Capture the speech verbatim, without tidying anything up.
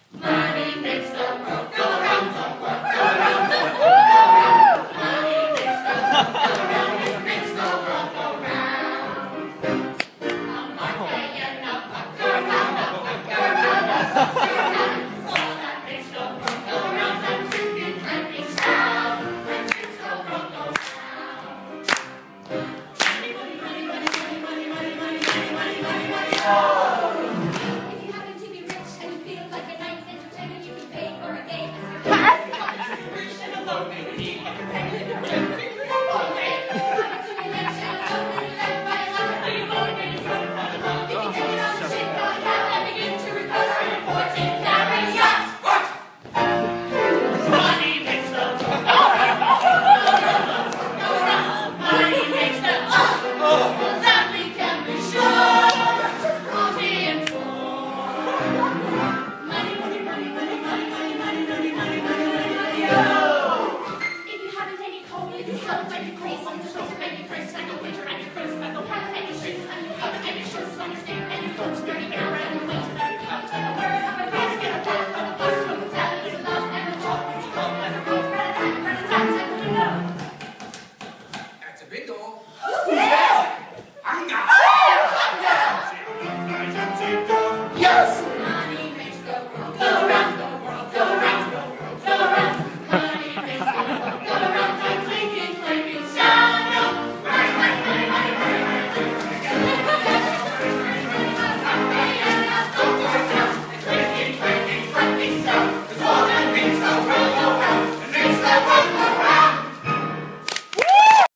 Money makes the world go round, the world go round, the world go round. Money makes the world go round, it makes the world go round. A market and a pucker round, a pucker round, a pucker round. All that makes the world go round, that cricket happy sound. That makes the world go round. Money, money, money, money, money, money, money, money, money, money, money, money, oh! If you happen to be rich and you feel like a nice entertainment, you can pay for a game. Rich and alone, and need a companion. All day. If you happen to be rich and alone, and you left by a lot of money, more than you from the phone. You can take it off the shit going out and begin to recover your fortune. Carry yachts. What? Money makes the world go round. Go round. Money makes the oh, oh, that we can be sure. Coffee and money, money, money, money, money, money, money, money, money, money, money, money, oh! If you haven't any coal, if you celebrate your grace on the shoulder, and your first, and your winter, and your first, and the one, and your shoes, and you haven't any shoes on your stick, and your clothes dirty now.